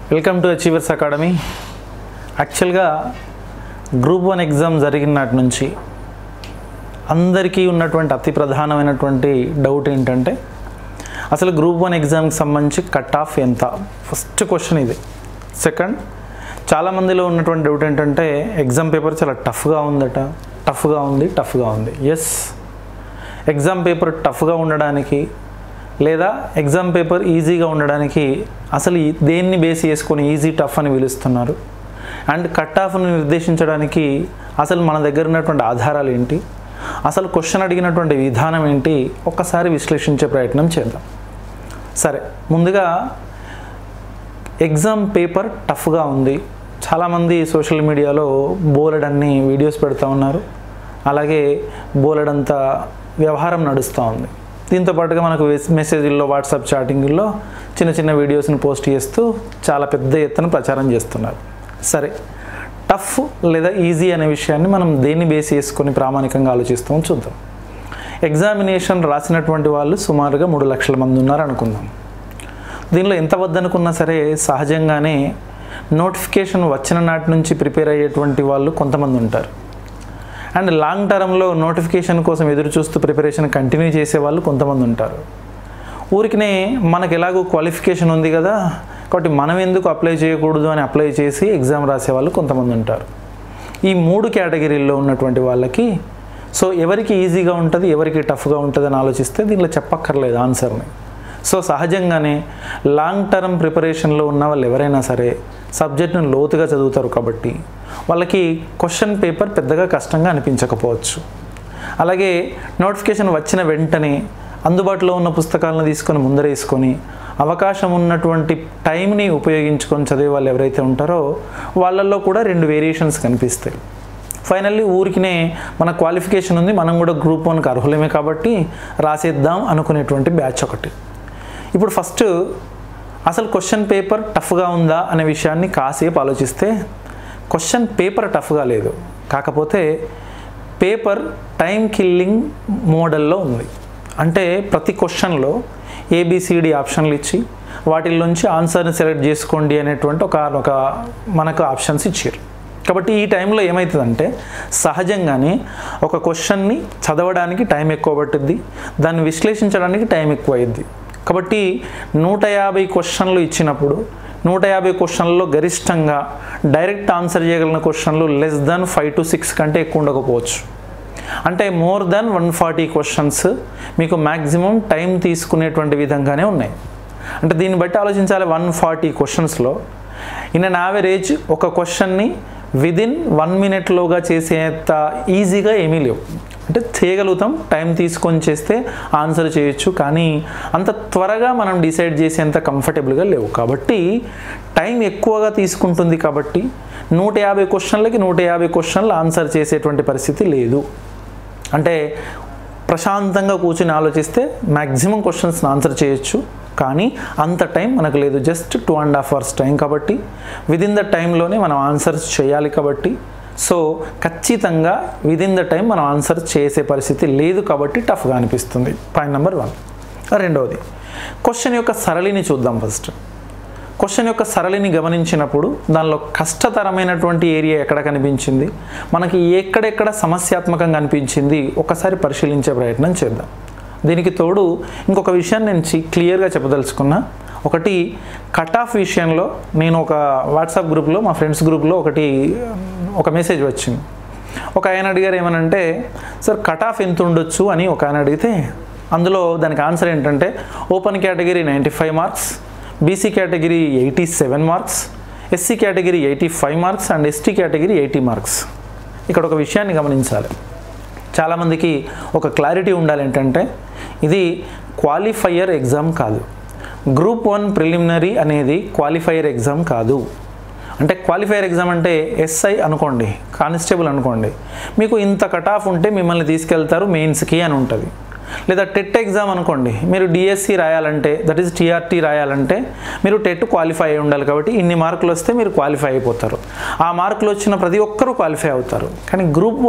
Welcome to achievers academy. యాక్చువల్గా group 1 exam జరిగినటి నుంచి అందరికీ ఉన్నటువంటి అతి ప్రధానమైనటువంటి డౌట్ ఏంటంటే అసలు గ్రూప్ 1 ఎగ్జామ్కి సంబంధించి కట్ ఆఫ్ ఎంత. ఫస్ట్ క్వశ్చన్ ఇది. సెకండ్, చాలామందిలో ఉన్నటువంటి డౌట్ ఏంటంటే ఎగ్జామ్ పేపర్ చాలా టఫ్గా ఉందట, టఫ్గా ఉంది. ఎస్, ఎగ్జామ్ పేపర్ టఫ్గా ఉండడానికి లేదా ఎగ్జామ్ పేపర్ ఈజీగా ఉండడానికి అసలు దేన్ని బేస్ చేసుకొని ఈజీ టఫ్ అని పిలుస్తున్నారు, అండ్ కట్ ఆఫ్ను నిర్దేశించడానికి అసలు మన దగ్గర ఉన్నటువంటి ఆధారాలు ఏంటి, అసలు క్వశ్చన్ అడిగినటువంటి విధానం ఏంటి, ఒక్కసారి విశ్లేషించే ప్రయత్నం చేద్దాం. సరే, ముందుగా ఎగ్జామ్ పేపర్ టఫ్గా ఉంది. చాలామంది సోషల్ మీడియాలో బోలెడన్ని వీడియోస్ పెడతా ఉన్నారు, అలాగే బోలెడంత వ్యవహారం నడుస్తూ ఉంది. దీంతో పాటుగా మనకు మెసేజ్ల్లో, వాట్సాప్ చాటింగ్ల్లో చిన్న చిన్న వీడియోస్ని పోస్ట్ చేస్తూ చాలా పెద్ద ఎత్తున ప్రచారం చేస్తున్నారు. సరే, టఫ్ లేదా ఈజీ అనే విషయాన్ని మనం దేన్ని బేస్ చేసుకొని ప్రామాణికంగా ఆలోచిస్తామో చూద్దాం. ఎగ్జామినేషన్ రాసినటువంటి వాళ్ళు సుమారుగా 3 లక్షల మంది ఉన్నారు అనుకుందాం. దీనిలో ఎంత వద్దనుకున్నా సరే సహజంగానే నోటిఫికేషన్ వచ్చిన నాటి నుంచి ప్రిపేర్ అయ్యేటువంటి వాళ్ళు కొంతమంది ఉంటారు, అండ్ లాంగ్ టర్మ్లో నోటిఫికేషన్ కోసం ఎదురు చూస్తూ ప్రిపరేషన్ కంటిన్యూ చేసే వాళ్ళు కొంతమంది ఉంటారు. ఊరికినే మనకు ఎలాగో క్వాలిఫికేషన్ ఉంది కదా కాబట్టి మనం ఎందుకు అప్లై చేయకూడదు అని అప్లై చేసి ఎగ్జామ్ రాసే వాళ్ళు కొంతమంది ఉంటారు. ఈ 3 కేటగిరీల్లో ఉన్నటువంటి వాళ్ళకి సో ఎవరికి ఈజీగా ఉంటుంది, ఎవరికి టఫ్గా ఉంటుంది అని ఆలోచిస్తే దీనిలో చెప్పక్కర్లేదు ఆన్సర్ని. సో సహజంగానే లాంగ్ టర్మ్ ప్రిపరేషన్లో ఉన్న వాళ్ళు ఎవరైనా సరే సబ్జెక్ట్ను లోతుగా చదువుతారు కాబట్టి వాళ్ళకి క్వశ్చన్ పేపర్ పెద్దగా కష్టంగా అనిపించకపోవచ్చు. అలాగే నోటిఫికేషన్ వచ్చిన వెంటనే అందుబాటులో ఉన్న పుస్తకాలను తీసుకొని ముందరేసుకొని అవకాశం ఉన్నటువంటి టైంని ఉపయోగించుకొని చదివే వాళ్ళు ఎవరైతే ఉంటారో వాళ్ళల్లో కూడా 2 వేరియేషన్స్ కనిపిస్తాయి. ఫైనల్లీ ఊరికినే మన క్వాలిఫికేషన్ ఉంది, మనం కూడా గ్రూప్ 1కి అర్హులమే కాబట్టి రాసేద్దాం అనుకునేటువంటి బ్యాచ్ ఒకటి. ఇప్పుడు ఫస్ట్ అసలు క్వశ్చన్ పేపర్ టఫ్గా ఉందా అనే విషయాన్ని కాసేపు ఆలోచిస్తే క్వశ్చన్ పేపర్ టఫ్గా లేదు, కాకపోతే పేపర్ టైం కిల్లింగ్ మోడల్లో ఉంది. అంటే ప్రతి క్వశ్చన్లో ఏబిసిడి ఆప్షన్లు ఇచ్చి వాటిల్లోంచి ఆన్సర్ని సెలెక్ట్ చేసుకోండి అనేటువంటి ఒక మనకు ఆప్షన్స్ ఇచ్చారు. కాబట్టి ఈ టైంలో ఏమవుతుందంటే సహజంగానే ఒక క్వశ్చన్ని చదవడానికి టైం ఎక్కువ పట్టుద్ది, దాన్ని విశ్లేషించడానికి టైం ఎక్కువ అయ్యిద్ది. కాబట్టి 150 క్వశ్చన్లు ఇచ్చినప్పుడు 150 క్వశ్చన్లలో గరిష్టంగా డైరెక్ట్ ఆన్సర్ చేయగలిగిన క్వశ్చన్లు లెస్ దాన్ 5 to 6 కంటే ఎక్కువ ఉండకపోవచ్చు. అంటే మోర్ దాన్ 140 క్వశ్చన్స్ మీకు మ్యాక్సిమం టైం తీసుకునేటువంటి విధంగానే ఉన్నాయి. అంటే దీన్ని బట్టి ఆలోచించాలి, 140 క్వశ్చన్స్లో ఇన్ అన్ యావరేజ్ ఒక క్వశ్చన్ని విదిన్ 1 minute చేసేంత ఈజీగా ఏమీ లేవు. అంటే చేయగలుగుతాం, టైం తీసుకొని చేస్తే ఆన్సర్ చేయొచ్చు, కానీ అంత త్వరగా మనం డిసైడ్ చేసేంత కంఫర్టబుల్గా లేవు. కాబట్టి టైం ఎక్కువగా తీసుకుంటుంది కాబట్టి 150 క్వశ్చన్లకి 150 క్వశ్చన్లు ఆన్సర్ చేసేటువంటి పరిస్థితి లేదు. అంటే ప్రశాంతంగా కూర్చొని ఆలోచిస్తే మ్యాక్సిమం క్వశ్చన్స్ని ఆన్సర్ చేయొచ్చు, కానీ అంత టైం మనకు లేదు. జస్ట్ 2.5 hours టైం కాబట్టి విదిన్ ద టైంలోనే మనం ఆన్సర్స్ చేయాలి. కాబట్టి సో ఖచ్చితంగా విదిన్ ద టైం మనం ఆన్సర్ చేసే పరిస్థితి లేదు కాబట్టి టఫ్గా అనిపిస్తుంది. Point number 1. రెండవది, క్వశ్చన్ యొక్క సరళిని చూద్దాం. ఫస్ట్ క్వశ్చన్ యొక్క సరళిని గమనించినప్పుడు దానిలో కష్టతరమైనటువంటి ఏరియా ఎక్కడ కనిపించింది, మనకి ఎక్కడెక్కడ సమస్యాత్మకంగా అనిపించింది ఒకసారి పరిశీలించే ప్రయత్నం చేద్దాం. దీనికి తోడు ఇంకొక విషయాన్ని నేను క్లియర్గా చెప్పదలుచుకున్నా. ఒకటి, కట్ ఆఫ్ విషయంలో నేను ఒక వాట్సాప్ గ్రూప్లో, మా ఫ్రెండ్స్ గ్రూప్లో ఒక మెసేజ్ వచ్చింది. ఒక ఆయన అడిగారు ఏమనంటే, సార్ కట్ ఆఫ్ ఎంత ఉండొచ్చు అని ఒక ఆయన అడిగితే అందులో దానికి ఆన్సర్ ఏంటంటే open category 95 marks, BC category 87 marks, SC category 85 marks and ST category 80 marks. ఇక్కడ ఒక విషయాన్ని గమనించాలి, చాలామందికి ఒక క్లారిటీ ఉండాలి. ఏంటంటే ఇది క్వాలిఫైయర్ ఎగ్జామ్ కాదు. గ్రూప్ 1 ప్రిలిమినరీ అనేది క్వాలిఫైయర్ ఎగ్జామ్ కాదు. అంటే క్వాలిఫైయర్ ఎగ్జామ్ అంటే ఎస్ఐ అనుకోండి, కానిస్టేబుల్ అనుకోండి, మీకు ఇంత కట్ ఆఫ్ ఉంటే మిమ్మల్ని తీసుకెళ్తారు మెయిన్స్కి అని ఉంటుంది. లేదా టెట్ ఎగ్జామ్ అనుకోండి, మీరు డిఎస్సి రాయాలంటే, దట్ ఈస్ టీఆర్టీ రాయాలంటే మీరు టెట్ క్వాలిఫై అయి ఉండాలి. కాబట్టి ఇన్ని మార్కులు వస్తే మీరు క్వాలిఫై అయిపోతారు. ఆ మార్కులు వచ్చిన ప్రతి ఒక్కరూ క్వాలిఫై అవుతారు. కానీ గ్రూప్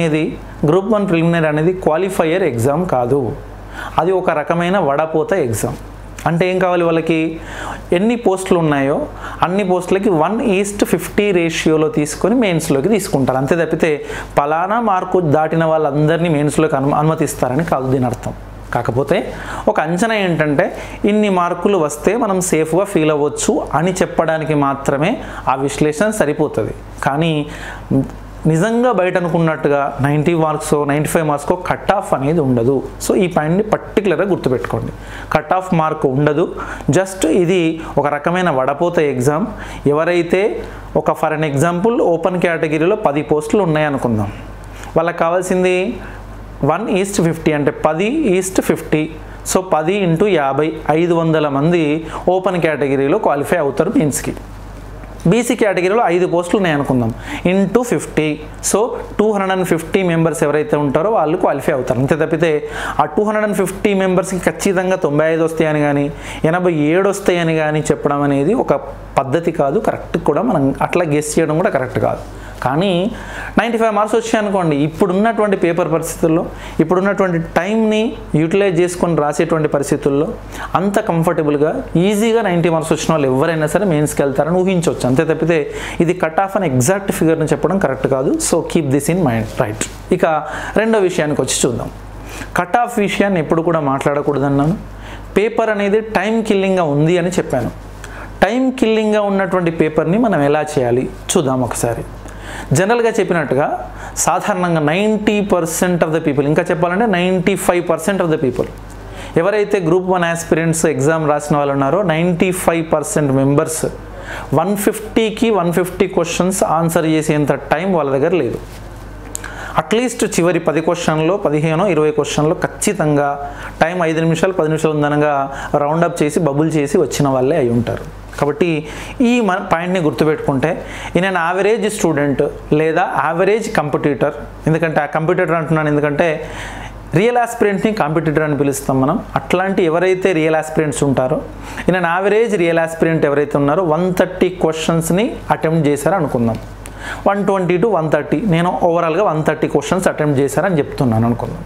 1 ప్రిలిమినరీ అనేది క్వాలిఫైయర్ ఎగ్జామ్ కాదు, అది ఒక రకమైన వడపోత ఎగ్జామ్. అంటే ఏం కావాలి వాళ్ళకి, ఎన్ని పోస్టులు ఉన్నాయో అన్ని పోస్టులకి 1:50 రేషియోలో తీసుకొని మెయిన్స్లోకి తీసుకుంటారు. అంతే తప్పితే పలానా మార్కు దాటిన వాళ్ళందరినీ మెయిన్స్లోకి అనుమతిస్తారని కాదు దీని అర్థం. కాకపోతే ఒక అంచనా ఏంటంటే ఇన్ని మార్కులు వస్తే మనం సేఫ్గా ఫీల్ అవ్వచ్చు అని చెప్పడానికి మాత్రమే ఆ విశ్లేషణ సరిపోతుంది. కానీ నిజంగా బయట అనుకున్నట్టుగా 90 మార్క్స్ 95 మార్క్స్కో కట్ ఆఫ్ అనేది ఉండదు. సో ఈ పాయింట్ని పర్టికులర్గా గుర్తుపెట్టుకోండి. కట్ ఆఫ్ మార్క్ ఉండదు. జస్ట్ ఇది ఒక రకమైన వడపోత ఎగ్జామ్. ఎవరైతే ఫర్ అన్ ఎగ్జాంపుల్ ఓపెన్ కేటగిరీలో 10 పోస్టులు ఉన్నాయనుకుందాం, వాళ్ళకి కావాల్సింది 1:50 అంటే 10:50. సో 10 × 50 500 మంది ఓపెన్ కేటగిరీలో క్వాలిఫై అవుతారు మెయిన్స్కి. బీసీ కేటగిరీలో 5 పోస్టులు ఉన్నాయనుకుందాం, × 50. సో 250 మెంబర్స్ ఎవరైతే ఉంటారో వాళ్ళు క్వాలిఫై అవుతారు. అంతే తప్పితే ఆ 250 మెంబర్స్కి ఖచ్చితంగా 95 వస్తాయని కానీ 87 వస్తాయని కానీ చెప్పడం అనేది ఒక పద్ధతి కాదు, కరెక్ట్ కూడా. మనం అట్లా గెస్ చేయడం కూడా కరెక్ట్ కాదు. కానీ 95 మార్క్స్ వచ్చాయనుకోండి, ఇప్పుడున్నటువంటి పేపర్ పరిస్థితుల్లో, ఇప్పుడున్నటువంటి టైంని యూటిలైజ్ చేసుకొని రాసేటువంటి పరిస్థితుల్లో అంత కంఫర్టబుల్గా ఈజీగా 90 మార్క్స్ వచ్చిన వాళ్ళు ఎవరైనా సరే మెయిన్స్కి వెళ్తారని ఊహించవచ్చు. అంతే తప్పితే ఇది కట్ ఆఫ్ అని ఎగ్జాక్ట్ ఫిగర్ని చెప్పడం కరెక్ట్ కాదు. So keep this in mind, right. ఇక రెండో విషయానికి వచ్చి చూద్దాం. కట్ ఆఫ్ విషయాన్ని ఎప్పుడు కూడా మాట్లాడకూడదన్నాను. పేపర్ అనేది టైం కిల్లింగ్గా ఉంది అని చెప్పాను. టైం కిల్లింగ్గా ఉన్నటువంటి పేపర్ని మనం ఎలా చేయాలి చూద్దాం ఒకసారి. జనరల్గా చెప్పినట్టుగా సాధారణంగా 90% ఆఫ్ ద పీపుల్, ఇంకా చెప్పాలంటే 95% ఆఫ్ ద పీపుల్ ఎవరైతే గ్రూప్ 1 ఆస్పిరెంట్స్ ఎగ్జామ్ రాసిన వాళ్ళు ఉన్నారో 95% మెంబర్స్ 150కి 150 క్వశ్చన్స్ ఆన్సర్ చేసేంత టైం వాళ్ళ దగ్గర లేదు. అట్లీస్ట్ చివరి 10 క్వశ్చన్లో 15-20 క్వశ్చన్లో ఖచ్చితంగా టైం 5 నిమిషాలు 10 నిమిషాలు ఉందనగా రౌండప్ చేసి బబుల్ చేసి వచ్చిన వాళ్ళే అయి ఉంటారు. కాబట్టి ఈ పాయింట్ని గుర్తుపెట్టుకుంటే ఇన్ అన్ యావరేజ్ స్టూడెంట్ లేదా యావరేజ్ కంపిటీటర్, ఎందుకంటే ఆ కంపిటీటర్ అంటున్నాను ఎందుకంటే రియల్ ఆస్పిరెంట్ని కాంపిటీటర్ అని పిలుస్తాం మనం. అట్లాంటి ఎవరైతే రియల్ ఆస్పిరెంట్స్ ఉంటారో in an average real aspirant ఎవరైతే ఉన్నారో 130 క్వశ్చన్స్ని అటెంప్ట్ చేశారో అనుకుందాం. 120 to 130, నేను ఓవరాల్గా 130 క్వశ్చన్స్ అటెంప్ట్ చేశారని చెప్తున్నాను అనుకుందాం.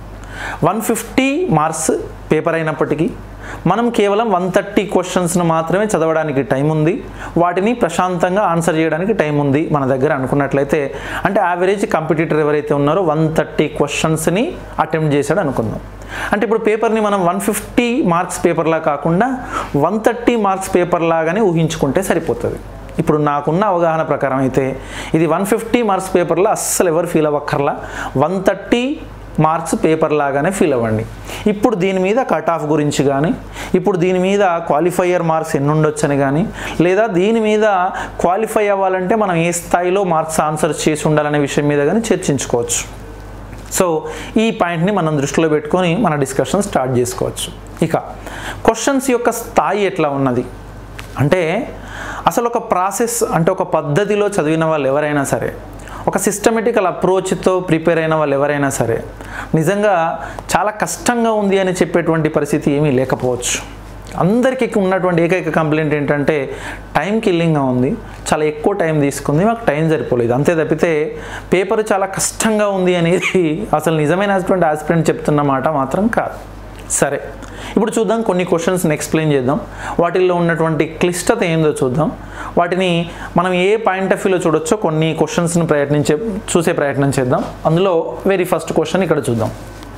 150 మార్క్స్ పేపర్ అయినప్పటికీ మనం కేవలం 130 క్వశ్చన్స్ను మాత్రమే చదవడానికి టైం ఉంది, వాటిని ప్రశాంతంగా ఆన్సర్ చేయడానికి టైం ఉంది మన దగ్గర అనుకున్నట్లయితే, అంటే యావరేజ్ కాంపిటీటర్ ఎవరైతే ఉన్నారో 130 క్వశ్చన్స్ని అటెంప్ట్ చేశాడు అనుకుందాం. అంటే ఇప్పుడు పేపర్ని మనం 150 మార్క్స్ పేపర్లా కాకుండా 130 మార్క్స్ పేపర్ లాగానే ఊహించుకుంటే సరిపోతుంది. ఇప్పుడు నాకున్న అవగాహన ప్రకారం అయితే ఇది 150 మార్క్స్ పేపర్లో అస్సలు ఎవరు ఫీల్ అవ్వక్కర్లా, 130 మార్క్స్ పేపర్ లాగానే ఫీల్ అవ్వండి. ఇప్పుడు దీని మీద కట్ ఆఫ్ గురించి కానీ, ఇప్పుడు దీని మీద క్వాలిఫైయర్ మార్క్స్ ఎన్ని ఉండొచ్చని కానీ, లేదా దీని మీద క్వాలిఫై అవ్వాలంటే మనం ఏ స్థాయిలో మార్క్స్ ఆన్సర్ చేసి ఉండాలనే విషయం మీద కానీ చర్చించుకోవచ్చు. సో ఈ పాయింట్ని మనం దృష్టిలో పెట్టుకొని మన డిస్కషన్ స్టార్ట్ చేసుకోవచ్చు. ఇక క్వశ్చన్స్ యొక్క స్థాయి ఎట్లా ఉన్నది అంటే, అసలు ఒక ప్రాసెస్ అంటే ఒక పద్ధతిలో చదివిన వాళ్ళు ఎవరైనా సరే, ఒక సిస్టమేటికల్ అప్రోచ్తో ప్రిపేర్ అయిన వాళ్ళు ఎవరైనా సరే నిజంగా చాలా కష్టంగా ఉంది అని చెప్పేటువంటి పరిస్థితి ఏమీ లేకపోవచ్చు. అందరికీ ఉన్నటువంటి ఏకైక కంప్లైంట్ ఏంటంటే టైం కిల్లింగ్గా ఉంది, చాలా ఎక్కువ టైం తీసుకుంది, మాకు టైం సరిపోలేదు. అంతే తప్పితే పేపర్ చాలా కష్టంగా ఉంది అనేది అసలు నిజమైన ఆస్పిరెంట్ చెప్తున్న మాట మాత్రం కాదు. సరే, ఇప్పుడు చూద్దాం కొన్ని క్వశ్చన్స్ని ఎక్స్ప్లెయిన్ చేద్దాం, వాటిల్లో ఉన్నటువంటి క్లిష్టత ఏందో చూద్దాం, వాటిని మనం ఏ పాయింట్ ఆఫ్ వ్యూలో చూడొచ్చో కొన్ని క్వశ్చన్స్ని చూసే ప్రయత్నం చేద్దాం. అందులో వెరీ ఫస్ట్ క్వశ్చన్ ఇక్కడ చూద్దాం.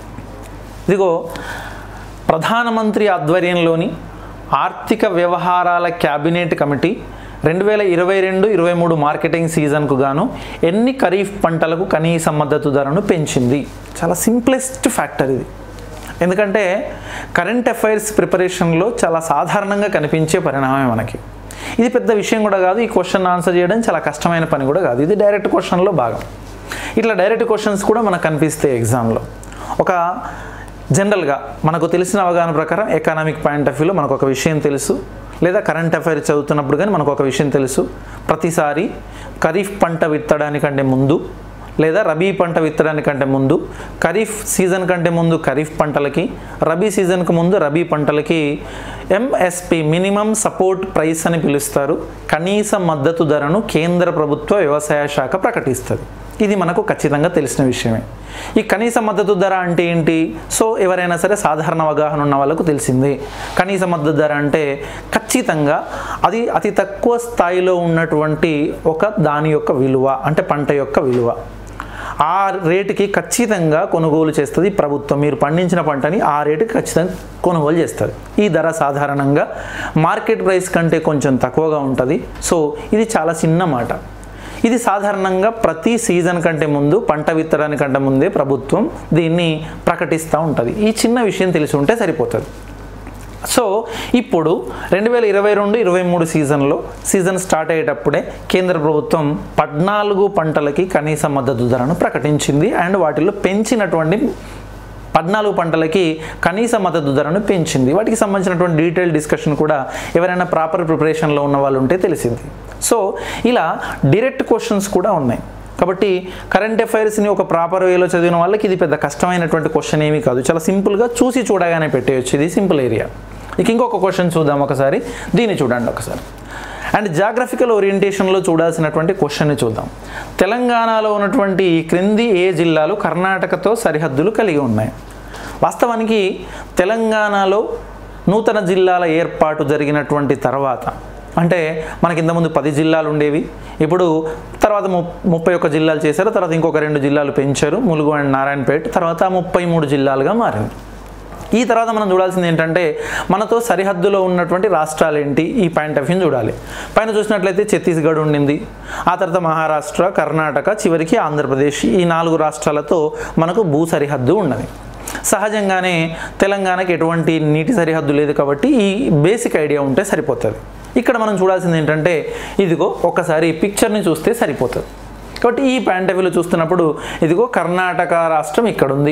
ఇదిగో, ప్రధానమంత్రి ఆధ్వర్యంలోని ఆర్థిక వ్యవహారాల క్యాబినెట్ కమిటీ 2022-23 మార్కెటింగ్ సీజన్కు గాను ఎన్ని ఖరీఫ్ పంటలకు కనీస మద్దతు ధరను పెంచింది? చాలా సింప్లెస్ట్ ఫ్యాక్టర్ ఇది. ఎందుకంటే కరెంట్ అఫైర్స్ ప్రిపరేషన్లో చాలా సాధారణంగా కనిపించే పరిణామమే మనకి. ఇది పెద్ద విషయం కూడా కాదు, ఈ క్వశ్చన్ ఆన్సర్ చేయడం చాలా కష్టమైన పని కూడా కాదు, ఇది డైరెక్ట్ క్వశ్చన్లో భాగం. ఇట్లా డైరెక్ట్ క్వశ్చన్స్ కూడా మనకు కనిపిస్తాయి ఎగ్జామ్లో. ఒక జనరల్గా మనకు తెలిసిన అవగాహన ప్రకారం ఎకనామిక్ పాయింట్ ఆఫ్ వ్యూలో మనకు ఒక విషయం తెలుసు, లేదా కరెంట్ అఫైర్స్ చదువుతున్నప్పుడు కానీ మనకు ఒక విషయం తెలుసు, ప్రతిసారి ఖరీఫ్ పంట విత్తడానికంటే ముందు లేదా రబీ పంట విత్తడానికంటే ముందు, ఖరీఫ్ సీజన్ కంటే ముందు ఖరీఫ్ పంటలకి, రబీ సీజన్కు ముందు రబీ పంటలకి ఎంఎస్పి మినిమం సపోర్ట్ ప్రైస్ అని పిలుస్తారు, కనీస మద్దతు ధరను కేంద్ర ప్రభుత్వ వ్యవసాయ శాఖ ప్రకటిస్తుంది. ఇది మనకు ఖచ్చితంగా తెలిసిన విషయమే. ఈ కనీస మద్దతు ధర అంటే ఏంటి? సో ఎవరైనా సరే సాధారణ అవగాహన ఉన్న వాళ్ళకు తెలిసింది. కనీస మద్దతు ధర అంటే ఖచ్చితంగా అది అతి తక్కువ స్థాయిలో ఉన్నటువంటి ఒక దాని యొక్క విలువ, అంటే పంట యొక్క విలువ. ఆ రేటుకి ఖచ్చితంగా కొనుగోలు చేస్తుంది ప్రభుత్వం. మీరు పండించిన పంటని ఆ రేటుకి ఖచ్చితంగా కొనుగోలు చేస్తుంది. ఈ ధర సాధారణంగా మార్కెట్ ప్రైస్ కంటే కొంచెం తక్కువగా ఉంటుంది. సో ఇది చాలా చిన్న మాట. ఇది సాధారణంగా ప్రతి సీజన్ కంటే ముందు, పంట విత్తడానికంటే ముందే ప్రభుత్వం దీన్ని ప్రకటిస్తూ ఉంటుంది. ఈ చిన్న విషయం తెలిసి ఉంటే సరిపోతుంది. సో ఇప్పుడు 2022-23 సీజన్ స్టార్ట్ అయ్యేటప్పుడే కేంద్ర ప్రభుత్వం 14 పంటలకి కనీస మద్దతు ధరను ప్రకటించింది. అండ్ వాటిలో పెంచినటువంటి 14 పంటలకి కనీస మద్దతు ధరను పెంచింది. వాటికి సంబంధించినటువంటి డీటెయిల్ డిస్కషన్ కూడా ఎవరైనా ప్రాపర్ ప్రిపరేషన్లో ఉన్న వాళ్ళు ఉంటే తెలిసింది. సో ఇలా డైరెక్ట్ క్వశ్చన్స్ కూడా ఉన్నాయి. కాబట్టి కరెంట్ అఫైర్స్ని ఒక ప్రాపర్ వేలో చదివిన వాళ్ళకి ఇది పెద్ద కష్టమైనటువంటి క్వశ్చన్ ఏమీ కాదు. చాలా సింపుల్గా చూసి చూడగానే పెట్టేయచ్చు. ఇది సింపుల్ ఏరియా. ఇక ఇంకొక క్వశ్చన్ చూద్దాం ఒకసారి. దీన్ని చూడండి ఒకసారి. అండ్ జాగ్రఫికల్ ఓరియంటేషన్లో చూడాల్సినటువంటి క్వశ్చన్ని చూద్దాం. తెలంగాణలో ఉన్నటువంటి ఈ క్రింది ఏ జిల్లాలు కర్ణాటకతో సరిహద్దులు కలిగి ఉన్నాయి? వాస్తవానికి తెలంగాణలో నూతన జిల్లాల ఏర్పాటు జరిగినటువంటి తర్వాత, అంటే మనకి ఇంతకుముందు 10 జిల్లాలు ఉండేవి, ఇప్పుడు తర్వాత 31 జిల్లాలు చేశారు. తర్వాత ఇంకొక 2 జిల్లాలు పెంచారు, ములుగు అండ్ నారాయణపేట. తర్వాత 33 జిల్లాలుగా మారింది. ఈ తర్వాత మనం చూడాల్సింది ఏంటంటే మనతో సరిహద్దులో ఉన్నటువంటి రాష్ట్రాలు ఏంటి, ఈ పాయింట్ ఆఫ్ వ్యూ చూడాలి. పైన చూసినట్లయితే ఛత్తీస్గఢ్ ఉండింది, ఆ తర్వాత మహారాష్ట్ర, కర్ణాటక, చివరికి ఆంధ్రప్రదేశ్. ఈ 4 రాష్ట్రాలతో మనకు భూ సరిహద్దు ఉన్నది. సహజంగానే తెలంగాణకి ఎటువంటి నీటి సరిహద్దు లేదు కాబట్టి ఈ బేసిక్ ఐడియా ఉంటే సరిపోతుంది. ఇక్కడ మనం చూడాల్సింది ఏంటంటే ఇదిగో ఒకసారి పిక్చర్ని చూస్తే సరిపోతుంది. కాబట్టి ఈ పాయింట్ ఆఫ్ వ్యూలో చూస్తున్నప్పుడు ఇదిగో కర్ణాటక రాష్ట్రం ఇక్కడ ఉంది,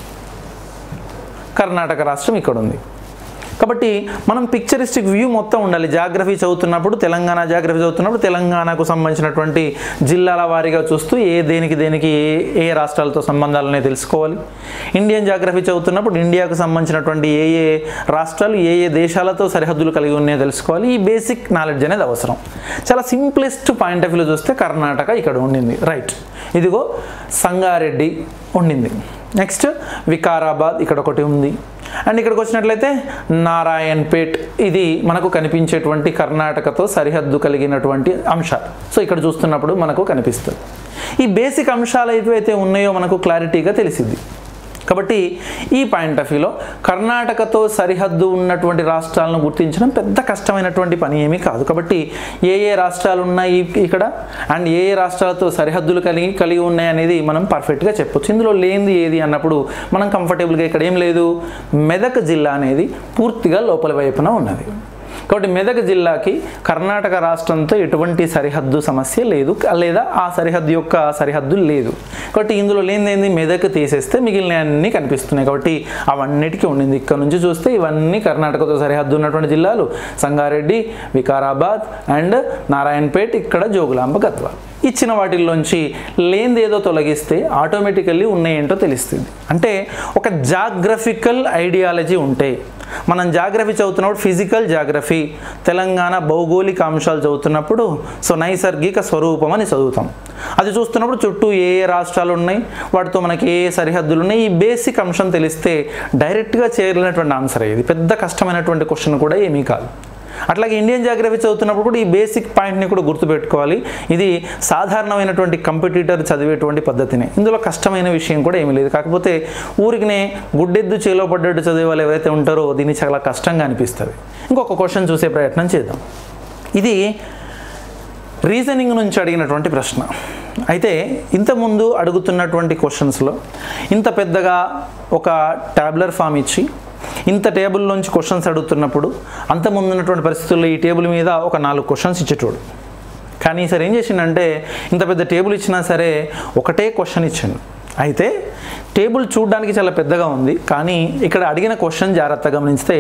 కర్ణాటక రాష్ట్రం ఇక్కడ ఉంది. కాబట్టి మనం పిక్చరిస్టిక్ వ్యూ మొత్తం ఉండాలి. జాగ్రఫీ చదువుతున్నప్పుడు, తెలంగాణ జాగ్రఫీ చదువుతున్నప్పుడు తెలంగాణకు సంబంధించినటువంటి జిల్లాల వారీగా చూస్తూ దేనికి ఏ రాష్ట్రాలతో సంబంధాలనే తెలుసుకోవాలి. ఇండియన్ జాగ్రఫీ చదువుతున్నప్పుడు ఇండియాకు సంబంధించినటువంటి ఏ రాష్ట్రాలు ఏ దేశాలతో సరిహద్దులు కలిగి ఉన్నాయో తెలుసుకోవాలి. ఈ బేసిక్ నాలెడ్జ్ అనేది అవసరం. చాలా సింప్లెస్ట్ పాయింట్ ఆఫ్ వ్యూలో చూస్తే కర్ణాటక ఇక్కడ ఉండింది, రైట్. ఇదిగో సంగారెడ్డి ఉండింది. నెక్స్ట్ వికారాబాద్ ఇక్కడ ఒకటి ఉంది. అండ్ ఇక్కడికి వచ్చినట్లయితే నారాయణపేట్, ఇది మనకు కనిపించేటువంటి కర్ణాటకతో సరిహద్దు కలిగినటువంటి అంశాలు. సో ఇక్కడ చూస్తున్నప్పుడు మనకు కనిపిస్తుంది. ఈ బేసిక్ అంశాలు ఏవైతే ఉన్నాయో మనకు క్లారిటీగా తెలిసింది. కాబట్టి ఈ పాయింట్ ఆఫ్ వ్యూలో కర్ణాటకతో సరిహద్దు ఉన్నటువంటి రాష్ట్రాలను గుర్తించడం పెద్ద కష్టమైనటువంటి పని ఏమీ కాదు. కాబట్టి ఏ రాష్ట్రాలు ఉన్నాయి ఇక్కడ అండ్ ఏ రాష్ట్రాలతో సరిహద్దులు కలిగి ఉన్నాయి అనేది మనం పర్ఫెక్ట్గా చెప్పొచ్చు. ఇందులో లేనిది ఏది అన్నప్పుడు మనం కంఫర్టబుల్గా ఇక్కడ ఏం లేదు, మెదక్ జిల్లా అనేది పూర్తిగా లోపల వైపున ఉన్నది. కాబట్టి మెదక్ జిల్లాకి కర్ణాటక రాష్ట్రంతో ఎటువంటి సరిహద్దు సమస్య లేదు, లేదా ఆ సరిహద్దు లేదు. కాబట్టి ఇందులో లేనిదేంది, మెదక్ తీసేస్తే మిగిలిన అన్నీ కనిపిస్తున్నాయి. కాబట్టి అవన్నిటికీ ఉండింది. ఇక్కడ నుంచి చూస్తే ఇవన్నీ కర్ణాటకతో సరిహద్దు ఉన్నటువంటి జిల్లాలు: సంగారెడ్డి, వికారాబాద్ అండ్ నారాయణపేట్, ఇక్కడ జోగులాంబ, గద్వాల్. ఇచ్చిన వాటిల్లోంచి లేనిదేదో తొలగిస్తే ఆటోమేటికల్లీ ఉన్నాయేంటో తెలుస్తుంది. అంటే ఒక జాగ్రఫికల్ ఐడియాలజీ ఉంటే, మనం జాగ్రఫీ చదువుతున్నప్పుడు ఫిజికల్ జాగ్రఫీ, తెలంగాణ భౌగోళిక అంశాలు చదువుతున్నప్పుడు నైసర్గిక స్వరూపం అని చదువుతాం. అది చూస్తున్నప్పుడు చుట్టూ ఏ రాష్ట్రాలు ఉన్నాయి, వాటితో మనకి ఏ సరిహద్దులు ఉన్నాయి, ఈ బేసిక్ అంశం తెలిస్తే డైరెక్ట్గా చేయలేనటువంటి ఆన్సర్. ఇది పెద్ద కష్టమైనటువంటి క్వశ్చన్ కూడా ఏమీ కాదు. అట్లాగే ఇండియన్ జాగ్రఫీ చదువుతున్నప్పుడు కూడా ఈ బేసిక్ పాయింట్ని కూడా గుర్తుపెట్టుకోవాలి. ఇది సాధారణమైనటువంటి కంపిటీటర్ చదివేటువంటి పద్ధతిని. ఇందులో కష్టమైన విషయం కూడా ఏమీ లేదు. కాకపోతే ఊరికినే గుడ్డెద్దు చేలో పడ్డట్టు చదివే వాళ్ళు ఎవరైతే ఉంటారో దీన్ని చాలా కష్టంగా అనిపిస్తుంది. ఇంకొక క్వశ్చన్ చూసే ప్రయత్నం చేద్దాం. ఇది రీజనింగ్ నుంచి అడిగినటువంటి ప్రశ్న. అయితే ఇంతకుముందు అడుగుతున్నటువంటి క్వశ్చన్స్లో ఇంత పెద్దగా ఒక ట్యాబులర్ ఫామ్ ఇచ్చి ఇంత టేబుల్ నుంచి క్వశ్చన్స్ అడుగుతున్నప్పుడు అంతకుముందు ఉన్నటువంటి పరిస్థితుల్లో ఈ టేబుల్ మీద ఒక 4 క్వశ్చన్స్ ఇచ్చేటోడు. కానీ ఈసారి ఏం చేసిండంటే ఇంత పెద్ద టేబుల్ ఇచ్చినా సరే ఒకటే క్వశ్చన్ ఇచ్చిండు. అయితే టేబుల్ చూడడానికి చాలా పెద్దగా ఉంది, కానీ ఇక్కడ అడిగిన క్వశ్చన్ జాగ్రత్తగా గమనిస్తే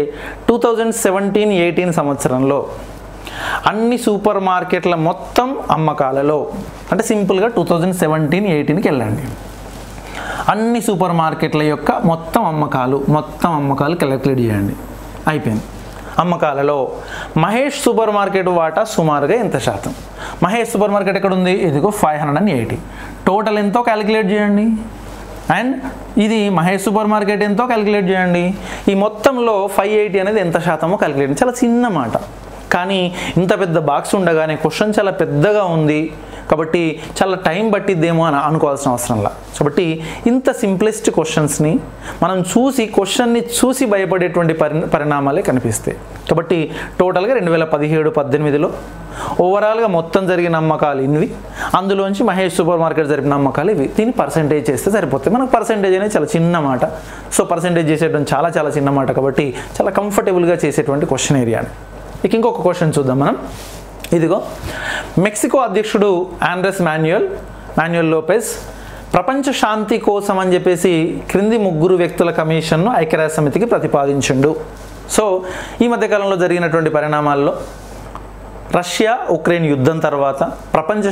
2017-18 సంవత్సరంలో అన్ని సూపర్ మార్కెట్ల మొత్తం అమ్మకాలలో, అంటే సింపుల్గా 2017-18కి వెళ్ళండి, అన్ని సూపర్ మార్కెట్ల యొక్క మొత్తం అమ్మకాలు క్యాలిక్యులేట్ చేయండి. అయిపోయింది. అమ్మకాలలో మహేష్ సూపర్ మార్కెట్ వాటా సుమారుగా ఎంత శాతం? మహేష్ సూపర్ మార్కెట్ ఎక్కడ ఉంది? ఇదిగో 580. టోటల్ ఎంతో క్యాలిక్యులేట్ చేయండి, అండ్ ఇది మహేష్ సూపర్ మార్కెట్ ఎంతో క్యాలిక్యులేట్ చేయండి. ఈ మొత్తంలో 580 అనేది ఎంత శాతమో క్యాలిక్యులేట్. చాలా చిన్న మాట, కానీ ఇంత పెద్ద బాక్స్ ఉండగానే క్వశ్చన్ చాలా పెద్దగా ఉంది కాబట్టి చాలా టైం పట్టిద్దేమో అని అనుకోవాల్సిన అవసరంలా. కాబట్టి ఇంత సింప్లెస్ట్ క్వశ్చన్స్ని మనం క్వశ్చన్ని చూసి భయపడేటువంటి పరిణామాలే కనిపిస్తాయి. కాబట్టి టోటల్గా 2017-18లో ఓవరాల్గా మొత్తం జరిగిన అమ్మకాలు ఇవి, అందులోంచి మహేష్ సూపర్ మార్కెట్ జరిపిన అమ్మకాలు ఇవి. దీన్ని పర్సెంటేజ్ చేస్తే సరిపోతుంది. మనకు పర్సెంటేజ్ అనేది చాలా చిన్న మాట. సో పర్సెంటేజ్ చేసేటువంటి చాలా చిన్న మాట కాబట్టి చాలా కంఫర్టబుల్గా చేసేటువంటి క్వశ్చన్ ఏరియా. ఇక ఇంకొక క్వశ్చన్ చూద్దాం మనం. ఇదిగో, మెక్సికో అధ్యక్షుడు ఆండ్రెస్ మాన్యుయల్ లోపెజ్ ప్రపంచ శాంతి కోసం అని చెప్పేసి క్రింది 3 వ్యక్తుల కమిషన్ను ఐక్యరాజ్య సమితికి ప్రతిపాదించిండు. సో ఈ మధ్యకాలంలో జరిగినటువంటి పరిణామాల్లో రష్యా ఉక్రెయిన్ యుద్ధం తర్వాత ప్రపంచ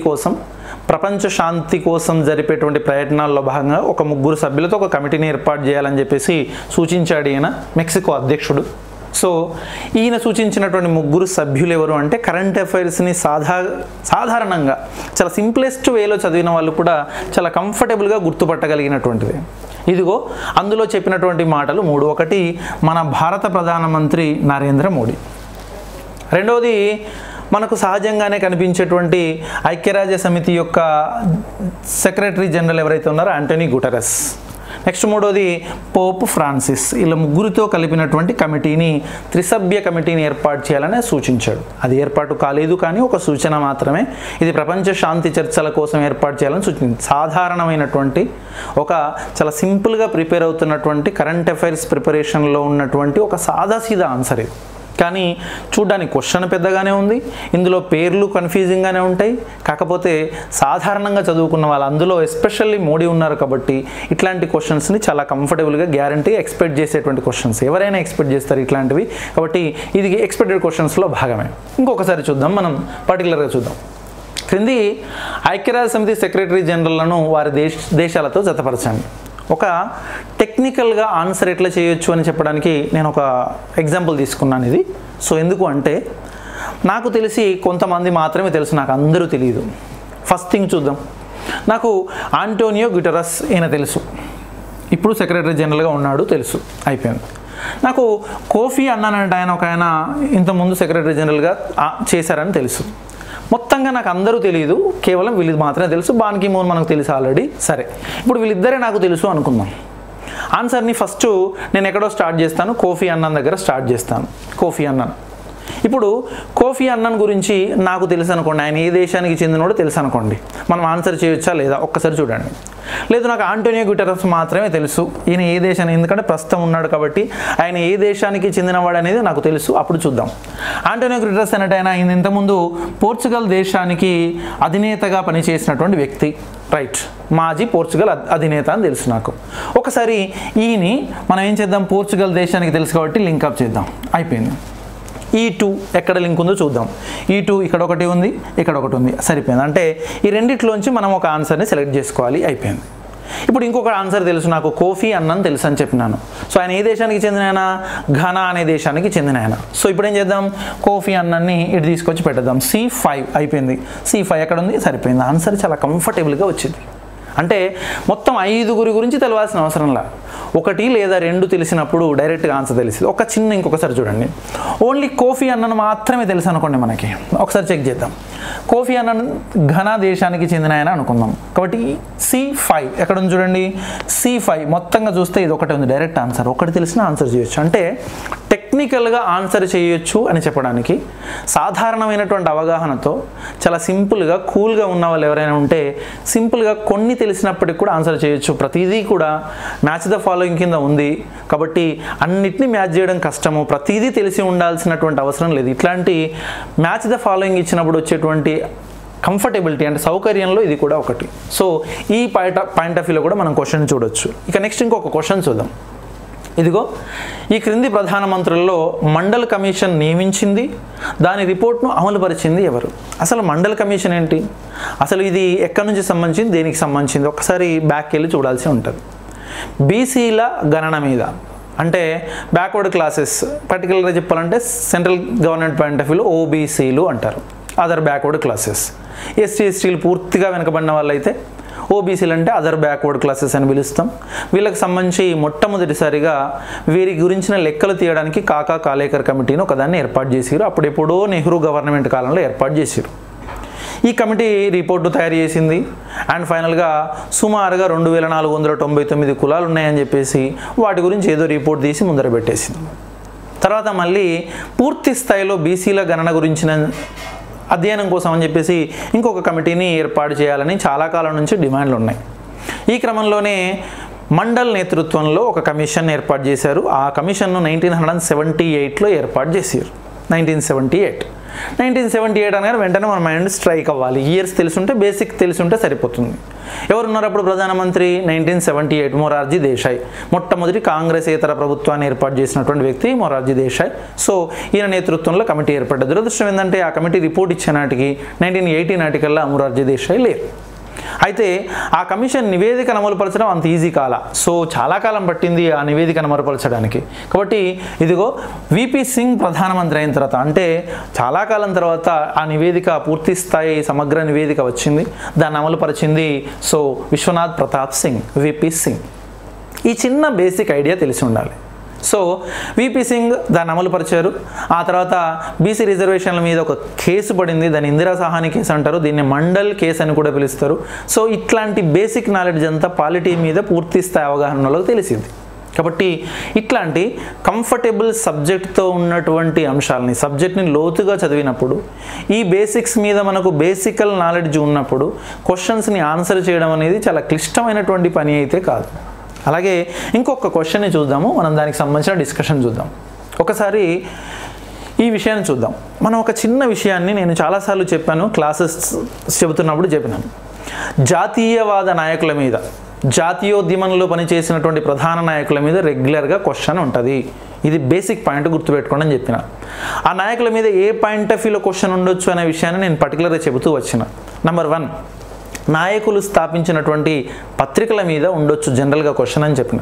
శాంతి కోసం జరిపేటువంటి ప్రయత్నాల్లో భాగంగా ఒక 3 సభ్యులతో ఒక కమిటీని ఏర్పాటు చేయాలని చెప్పేసి సూచించాడు ఈయన మెక్సికో అధ్యక్షుడు. సో ఈయన సూచించినటువంటి 3 సభ్యులు ఎవరు అంటే కరెంట్ అఫైర్స్ని సాధారణంగా చాలా సింప్లెస్ట్ వేలో చదివిన వాళ్ళు కూడా చాలా కంఫర్టబుల్గా గుర్తుపట్టగలిగినటువంటిది. ఇదిగో అందులో చెప్పినటువంటి మాటలు 3. ఒకటి, మన భారత ప్రధానమంత్రి నరేంద్ర మోడీ. రెండవది, మనకు సహజంగానే కనిపించేటువంటి ఐక్యరాజ్య సమితి యొక్క సెక్రటరీ జనరల్ ఎవరైతే ఉన్నారో ఆంటోనీ గుటెరస్. నెక్స్ట్ మూడోది పోప్ ఫ్రాన్సిస్. ఇలా 3తో కలిపినటువంటి కమిటీని, త్రిసభ్య కమిటీని ఏర్పాటు చేయాలని సూచించాడు. అది ఏర్పాటు కాలేదు, కానీ ఒక సూచన మాత్రమే. ఇది ప్రపంచ శాంతి చర్చల కోసం ఏర్పాటు చేయాలని సూచించింది. సాధారణమైనటువంటి ఒక చాలా సింపుల్గా ప్రిపేర్ అవుతున్నటువంటి కరెంట్ అఫైర్స్ ప్రిపరేషన్లో ఉన్నటువంటి ఒక సాదాసీదా ఆన్సర్ ఇది. కానీ చూడ్డానికి క్వశ్చన్ పెద్దగానే ఉంది, ఇందులో పేర్లు కన్ఫ్యూజింగ్గానే ఉంటాయి. కాకపోతే సాధారణంగా చదువుకున్న వాళ్ళు, అందులో ఎస్పెషల్లీ మోడీ ఉన్నారు కాబట్టి ఇట్లాంటి క్వశ్చన్స్ని చాలా కంఫర్టబుల్గా గ్యారంటీ ఎక్స్పెక్ట్ చేసేటువంటి క్వశ్చన్స్. ఎవరైనా ఎక్స్పెక్ట్ చేస్తారు ఇట్లాంటివి, కాబట్టి ఇది ఎక్స్పెక్టెడ్ క్వశ్చన్స్లో భాగమే. ఇంకొకసారి చూద్దాం, మనం పర్టికులర్గా చూద్దాం. క్రింది ఐక్యరాజ్య సమితి సెక్రటరీ జనరల్లను వారి దేశాలతో జతపరచండి. ఒక టెక్నికల్గా ఆన్సర్ ఎట్లా చేయొచ్చు అని చెప్పడానికి నేను ఒక ఎగ్జాంపుల్ తీసుకున్నాను ఇది. సో ఎందుకు అంటే నాకు తెలిసి కొంతమంది మాత్రమే తెలుసు, నాకు అందరూ తెలియదు. ఫస్ట్ థింగ్ చూద్దాం. నాకు ఆంటోనియో గుటెరస్ ఈయన తెలుసు, ఇప్పుడు సెక్రటరీ జనరల్గా ఉన్నాడు, తెలుసు, అయిపోయింది. నాకు కోఫీ అన్నాన్ అంటే ఆయన ఇంతకుముందు సెక్రటరీ జనరల్గా చేశారని తెలుసు. మొత్తంగా నాకు అందరూ తెలియదు, కేవలం వీళ్ళు మాత్రమే తెలుసు. బాన్ కీ మూన్ మనకు తెలుసు ఆల్రెడీ. సరే, ఇప్పుడు వీళ్ళిద్దరే నాకు తెలుసు అనుకుందాం. ఆన్సర్ని ఫస్ట్ నేను ఎక్కడో స్టార్ట్ చేస్తాను, కోఫీ అన్నాన్ దగ్గర స్టార్ట్ చేస్తాను. Kofi Annan. ఇప్పుడు కోఫీ అన్నాన్ గురించి నాకు తెలుసు అనుకోండి, ఆయన ఏ దేశానికి చెందినోడో తెలుసు అనుకోండి, మనం ఆన్సర్ చేయొచ్చా లేదా ఒక్కసారి చూడండి. లేదు, నాకు ఆంటోనియో గుటెరస్ మాత్రమే తెలుసు, ఈయన ఏ దేశానికి, ఎందుకంటే ప్రస్తుతం ఉన్నాడు కాబట్టి ఆయన ఏ దేశానికి చెందినవాడు అనేది నాకు తెలుసు. అప్పుడు చూద్దాం. ఆంటోనియో గుటెరస్ అంటే ఆయన ఇంతకుముందు పోర్చుగల్ దేశానికి అధినేతగా పనిచేసినటువంటి వ్యక్తి. రైట్, మాజీ పోర్చుగల్ అధినేత అని తెలుసు నాకు. ఒకసారి ఈయన్ని మనం ఏం చేద్దాం, పోర్చుగల్ దేశానికి తెలుసు కాబట్టి లింకప్ చేద్దాం. అయిపోయింది. E2 ఎక్కడ లింక్ ఉందో చూద్దాం. E2 ఇక్కడ ఒకటి ఉంది, ఇక్కడ ఒకటి ఉంది, సరిపోయింది. అంటే ఈ రెండిట్లోంచి మనం ఒక ఆన్సర్ని సెలెక్ట్ చేసుకోవాలి, అయిపోయింది. ఇప్పుడు ఇంకొక ఆన్సర్ తెలుసు నాకు, కోఫీ అన్నాన్ తెలుసు అని చెప్పినాను. సో ఆయన ఏ దేశానికి చెందిన ఆయన, ఘనా అనే దేశానికి చెందిన ఆయన. సో ఇప్పుడు ఏం చేద్దాం, కోఫీ అన్నాన్ని ఇటు తీసుకొచ్చి పెట్టేద్దాం. C5 అయిపోయింది. C5 ఎక్కడ ఉంది, సరిపోయింది. ఆన్సర్ చాలా కంఫర్టబుల్గా వచ్చింది. అంటే మొత్తం 5 గురించి తెలియాల్సిన అవసరంలా, 1 లేదా 2 తెలిసినప్పుడు డైరెక్ట్గా ఆన్సర్ తెలిసింది. ఒక చిన్న ఇంకొకసారి చూడండి, ఓన్లీ కోఫీ అన్నాన్ మాత్రమే తెలుసు అనుకోండి మనకి. ఒకసారి చెక్ చేద్దాం. కోఫీ అన్నాన్ ఘనా దేశానికి చెందిన ఆయన అనుకుందాం. కాబట్టి C5 ఎక్కడ ఉంది చూడండి, C5 మొత్తంగా చూస్తే ఇది ఒకటే ఉంది, డైరెక్ట్ ఆన్సర్. ఒకటి తెలిసిన ఆన్సర్ చేయొచ్చు. అంటే టెక్నికల్గా ఆన్సర్ చేయొచ్చు అని చెప్పడానికి సాధారణమైనటువంటి అవగాహనతో చాలా సింపుల్గా కూల్గా ఉన్న వాళ్ళు ఎవరైనా ఉంటే సింపుల్గా కొన్ని తెలిసినప్పటికి కూడా ఆన్సర్ చేయొచ్చు. ప్రతిదీ కూడా మ్యాచ్ ద ఫాలోయింగ్ కింద ఉంది కాబట్టి అన్నిటినీ మ్యాచ్ చేయడం కష్టము, ప్రతిదీ తెలిసి ఉండాల్సినటువంటి అవసరం లేదు. ఇట్లాంటి మ్యాచ్ ద ఫాలోయింగ్ ఇచ్చినప్పుడు వచ్చేటువంటి కంఫర్టబిలిటీ అంటే సౌకర్యంలో ఇది కూడా ఒకటి. సో ఈ పాయింట్ ఆఫ్ వ్యూలో కూడా మనం క్వశ్చన్ చూడొచ్చు. ఇక నెక్స్ట్ ఇంకొక క్వశ్చన్ చూద్దాం. ఇదిగో, ఈ క్రింది ప్రధానమంత్రుల్లో మండల్ కమిషన్ నియమించింది, దాని రిపోర్ట్ను అమలుపరిచింది ఎవరు? అసలు మండల్ కమిషన్ ఏంటి, అసలు ఇది ఎక్కడి నుంచి సంబంధించింది, దేనికి సంబంధించింది, ఒక్కసారి బ్యాక్ వెళ్ళి చూడాల్సి ఉంటుంది. బీసీల గణన మీద, అంటే బ్యాక్వర్డ్ క్లాసెస్, పర్టికులర్గా చెప్పాలంటే సెంట్రల్ గవర్నమెంట్ పాయింట్ ఆఫ్ వ్యూలో ఓబీసీలు అంటారు, అదర్ బ్యాక్వర్డ్ క్లాసెస్. ఎస్టీ ఎస్టీలు పూర్తిగా వెనకబడిన వాళ్ళైతే ఓబీసీలు అంటే అదర్ బ్యాక్వర్డ్ క్లాసెస్ అని పిలుస్తాం. వీళ్ళకి సంబంధించి మొట్టమొదటిసారిగా వీరి గురించిన లెక్కలు తీయడానికి కాకా కాలేకర్ కమిటీని ఒకదాన్ని ఏర్పాటు చేశారు. అప్పుడెప్పుడో నెహ్రూ గవర్నమెంట్ కాలంలో ఏర్పాటు చేశారు. ఈ కమిటీ రిపోర్టు తయారు చేసింది అండ్ ఫైనల్గా సుమారుగా 2499 కులాలు ఉన్నాయని చెప్పేసి వాటి గురించి ఏదో రిపోర్ట్ తీసి ముందర పెట్టేసింది. తర్వాత మళ్ళీ పూర్తి స్థాయిలో బీసీల గణన గురించిన అధ్యయనం కోసం అని చెప్పేసి ఇంకొక కమిటీని ఏర్పాటు చేయాలని చాలా కాలం నుంచి డిమాండ్లు ఉన్నాయి. ఈ క్రమంలోనే మండల్ నేతృత్వంలో ఒక కమిషన్ ఏర్పాటు చేశారు. ఆ కమిషన్ను 1978లో ఏర్పాటు చేశారు. 1978 అనగానే వెంటనే మన మైండ్ స్ట్రైక్ అవ్వాలి. ఇయర్స్ తెలుసుంటే బేసిక్ తెలుసుంటే సరిపోతుంది. ఎవరున్నారు అప్పుడు ప్రధానమంత్రి? 1978 మొరార్జీ దేశాయ్. మొట్టమొదటి కాంగ్రెసేతర ప్రభుత్వాన్ని ఏర్పాటు చేసినటువంటి వ్యక్తి మొరార్జీ దేశాయ్. సో ఈయన నేతృత్వంలో కమిటీ ఏర్పడ్డది. దురదృష్టం ఏంటంటే ఆ కమిటీ రిపోర్ట్ ఇచ్చే నాటికి 1980 నాటికల్లా మొరార్జీ దేశాయ్ లేరు. అయితే ఆ కమిషన్ నివేదికను అమలుపరచడం అంత ఈజీ కాల. సో చాలా కాలం పట్టింది ఆ నివేదికను అమలుపరచడానికి. కాబట్టి ఇదిగో విపి సింగ్ ప్రధానమంత్రి అయిన తర్వాత అంటే చాలా కాలం తర్వాత ఆ నివేదిక పూర్తి స్థాయి సమగ్ర నివేదిక వచ్చింది. దాన్ని అమలుపరిచింది సో విశ్వనాథ్ ప్రతాప్ సింగ్, విపి సింగ్. ఈ చిన్న బేసిక్ ఐడియా తెలిసి ఉండాలి. సో విపి సింగ్ దాన్ని అమలుపరిచారు. ఆ తర్వాత బీసీ రిజర్వేషన్ల మీద ఒక కేసు పడింది. దాన్ని ఇందిరా సహాని కేసు అంటారు. దీన్ని మండల్ కేసు అని కూడా పిలుస్తారు. సో ఇట్లాంటి బేసిక్ నాలెడ్జ్ అంతా పాలిటీ మీద పూర్తి స్థాయి అవగాహనలో తెలిసింది. కాబట్టి ఇట్లాంటి కంఫర్టబుల్ సబ్జెక్ట్తో ఉన్నటువంటి అంశాలని సబ్జెక్ట్ని లోతుగా చదివినప్పుడు ఈ బేసిక్స్ మీద మనకు బేసికల్ నాలెడ్జ్ ఉన్నప్పుడు క్వశ్చన్స్ని ఆన్సర్ చేయడం అనేది చాలా క్లిష్టమైనటువంటి పని అయితే కాదు. అలాగే ఇంకొక క్వశ్చన్ని చూద్దాము. మనం దానికి సంబంధించిన డిస్కషన్ చూద్దాం. ఒకసారి ఈ విషయాన్ని చూద్దాం. మనం ఒక చిన్న విషయాన్ని నేను చాలాసార్లు చెప్పాను, క్లాసెస్ చెబుతున్నప్పుడు చెప్పినాను. జాతీయవాద నాయకుల మీద, జాతీయోద్యమంలో పనిచేసినటువంటి ప్రధాన నాయకుల మీద రెగ్యులర్గా క్వశ్చన్ ఉంటుంది. ఇది బేసిక్ పాయింట్ గుర్తుపెట్టుకోండి అని చెప్పిన. ఆ నాయకుల మీద ఏ పాయింట్ ఆఫ్ వ్యూలో క్వశ్చన్ ఉండొచ్చు అనే విషయాన్ని నేను పర్టికులర్గా చెబుతూ వచ్చిన. నెంబర్ 1, నాయకులు స్థాపించినటువంటి పత్రికల మీద ఉండొచ్చు జనరల్గా క్వశ్చన్ అని చెప్పిన.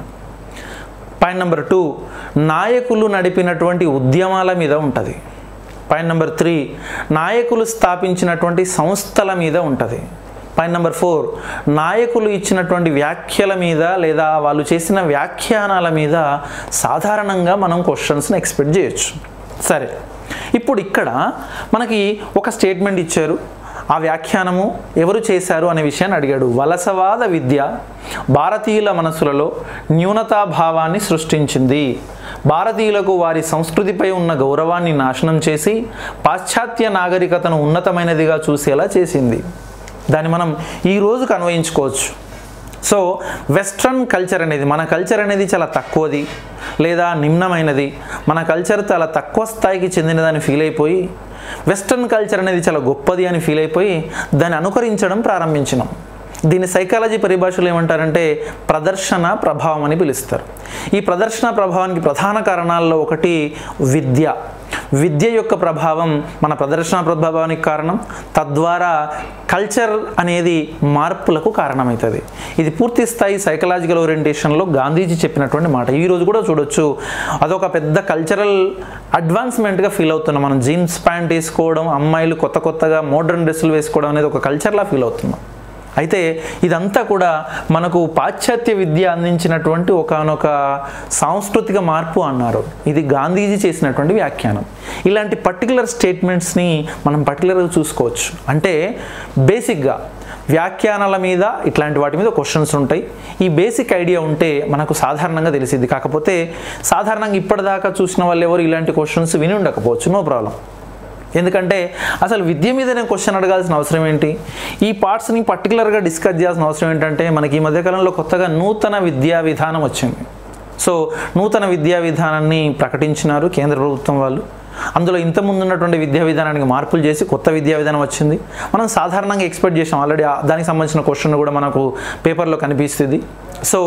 పాయింట్ నెంబర్ 2, నాయకులు నడిపినటువంటి ఉద్యమాల మీద ఉంటుంది. పాయింట్ నెంబర్ 3, నాయకులు స్థాపించినటువంటి సంస్థల మీద ఉంటుంది. పాయింట్ నెంబర్ 4, నాయకులు ఇచ్చినటువంటి వ్యాఖ్యల మీద లేదా వాళ్ళు చేసిన వ్యాఖ్యానాల మీద సాధారణంగా మనం క్వశ్చన్స్ని ఎక్స్పెక్ట్ చేయొచ్చు. సరే, ఇప్పుడు ఇక్కడ మనకి ఒక స్టేట్మెంట్ ఇచ్చారు. ఆ వ్యాఖ్యానము ఎవరు చేశారు అనే విషయాన్ని అడిగాడు. వలసవాద విద్య భారతీయుల మనసులలో న్యూనతాభావాన్ని సృష్టించింది. భారతీయులకు వారి సంస్కృతిపై ఉన్న గౌరవాన్ని నాశనం చేసి పాశ్చాత్య నాగరికతను ఉన్నతమైనదిగా చూసేలా చేసింది. దాన్ని మనం ఈ రోజుకు అన్వయించుకోవచ్చు. సో వెస్ట్రన్ కల్చర్ అనేది, మన కల్చర్ అనేది చాలా తక్కువది లేదా నిమ్నమైనది, మన కల్చర్ చాలా తక్కువ స్థాయికి చెందినదని ఫీల్ అయిపోయి వెస్ట్రన్ కల్చర్ అనేది చాలా గొప్పది అని ఫీల్ అయిపోయి దాన్ని అనుకరించడం ప్రారంభించినాం. దీన్ని సైకాలజీ పరిభాషలో ఏమంటారంటే ప్రదర్శన ప్రభావం అని పిలుస్తారు. ఈ ప్రదర్శన ప్రభావానికి ప్రధాన కారణాల్లో ఒకటి విద్య. విద్య యొక్క ప్రభావం మన ప్రదర్శన ప్రభావానికి కారణం, తద్వారా కల్చర్ అనేది మార్పులకు కారణమవుతుంది. ఇది పూర్తి స్థాయి సైకలాజికల్ ఓరియంటేషన్లో గాంధీజీ చెప్పినటువంటి మాట. ఈరోజు కూడా చూడొచ్చు, అదొక పెద్ద కల్చరల్ అడ్వాన్స్మెంట్గా ఫీల్ అవుతున్నాం. మనం జీన్స్ ప్యాంట్ వేసుకోవడం, అమ్మాయిలు కొత్తగా మోడర్న్ డ్రెస్సులు వేసుకోవడం అనేది ఒక కల్చర్లా ఫీల్ అవుతున్నాం. అయితే ఇదంతా కూడా మనకు పాశ్చాత్య విద్య అందించినటువంటి ఒకానొక సాంస్కృతిక మార్పు అన్నారు. ఇది గాంధీజీ చేసినటువంటి వ్యాఖ్యానం. ఇలాంటి పర్టికులర్ స్టేట్మెంట్స్ని మనం పర్టికులర్గా చూసుకోవచ్చు. అంటే బేసిక్గా వ్యాఖ్యానాల మీద ఇట్లాంటి వాటి మీద క్వశ్చన్స్ ఉంటాయి. ఈ బేసిక్ ఐడియా ఉంటే మనకు సాధారణంగా తెలిసింది. కాకపోతే సాధారణంగా ఇప్పటిదాకా చూసిన వాళ్ళు ఎవరు ఇలాంటి క్వశ్చన్స్ విని ఉండకపోవచ్చు, నో ప్రాబ్లం. ఎందుకంటే అసలు విద్య మీదనే క్వశ్చన్ అడగాల్సిన అవసరం ఏంటి? ఈ పార్ట్స్ని పర్టికులర్గా డిస్కస్ చేయాల్సిన అవసరం ఏంటంటే మనకి ఈ మధ్యకాలంలో కొత్తగా నూతన విద్యా విధానం వచ్చింది. సో నూతన విద్యా విధానాన్ని ప్రకటించినారు కేంద్ర ప్రభుత్వం వాళ్ళు. అందులో ఇంతకుముందు ఉన్నటువంటి విద్యా విధానానికి మార్పులు చేసి కొత్త విద్యా విధానం వచ్చింది. మనం సాధారణంగా ఎక్స్పెక్ట్ చేసాం. ఆల్రెడీ దానికి సంబంధించిన క్వశ్చన్ కూడా మనకు పేపర్లో కనిపిస్తుంది. So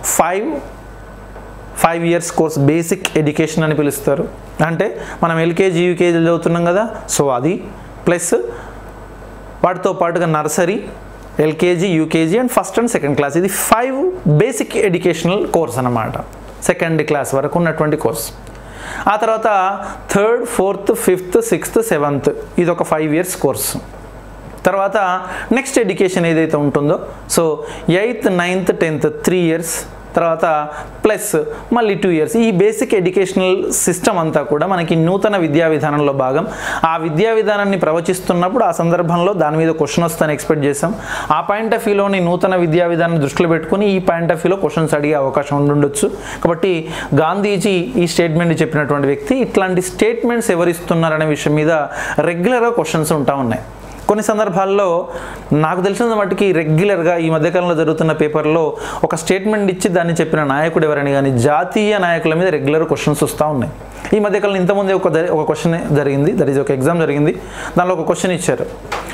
5 years course basic education అని పిలుస్తారు. అంటే మనం ఎల్కేజీ యూకేజీ చదువుతున్నాం కదా, సో అది ప్లస్ వాటితో పాటుగా nursery, LKG, UKG and first and second class. ఇది 5 బేసిక్ ఎడ్యుకేషనల్ కోర్స్ అన్నమాట. సెకండ్ క్లాస్ వరకు ఉన్నటువంటి కోర్స్. ఆ తర్వాత 3rd, 4th, 5th, 6th, 7th ఇది ఒక 5 years కోర్సు. తర్వాత నెక్స్ట్ ఎడ్యుకేషన్ ఏదైతే ఉంటుందో, so 8th 9th 10th 3 years, తర్వాత ప్లస్ మళ్ళీ 2 years. ఈ బేసిక్ ఎడ్యుకేషనల్ సిస్టమ్ అంతా కూడా మనకి నూతన విద్యా విధానంలో భాగం. ఆ విద్యా విధానాన్ని ప్రవచిస్తున్నప్పుడు ఆ సందర్భంలో దాని మీద క్వశ్చన్ వస్తుందని ఎక్స్పెక్ట్ చేసాం. ఆ పాయింట్ ఆఫ్ వ్యూలోని నూతన విద్యా విధానం దృష్టిలో పెట్టుకుని ఈ పాయింట్ ఆఫ్ వ్యూలో క్వశ్చన్స్ అడిగే అవకాశం ఉండొచ్చు. కాబట్టి గాంధీజీ ఈ స్టేట్మెంట్ చెప్పినటువంటి వ్యక్తి. ఇట్లాంటి స్టేట్మెంట్స్ ఎవరిస్తున్నారనే విషయం మీద రెగ్యులర్గా క్వశ్చన్స్ ఉంటా ఉన్నాయి. కొన్ని సందర్భాల్లో నాకు తెలిసిన వాటికి రెగ్యులర్గా ఈ మధ్యకాలంలో జరుగుతున్న పేపర్లో ఒక స్టేట్మెంట్ ఇచ్చి దాన్ని చెప్పిన నాయకుడు ఎవరని కానీ జాతీయ నాయకుల మీద రెగ్యులర్ క్వశ్చన్స్ వస్తూ ఉన్నాయి. ఈ మధ్యకాలంలో ఇంతకుముందే ఒక క్వశ్చన్ జరిగింది, దట్ ఈజ్ ఒక ఎగ్జామ్ జరిగింది. దానిలో ఒక క్వశ్చన్ ఇచ్చారు.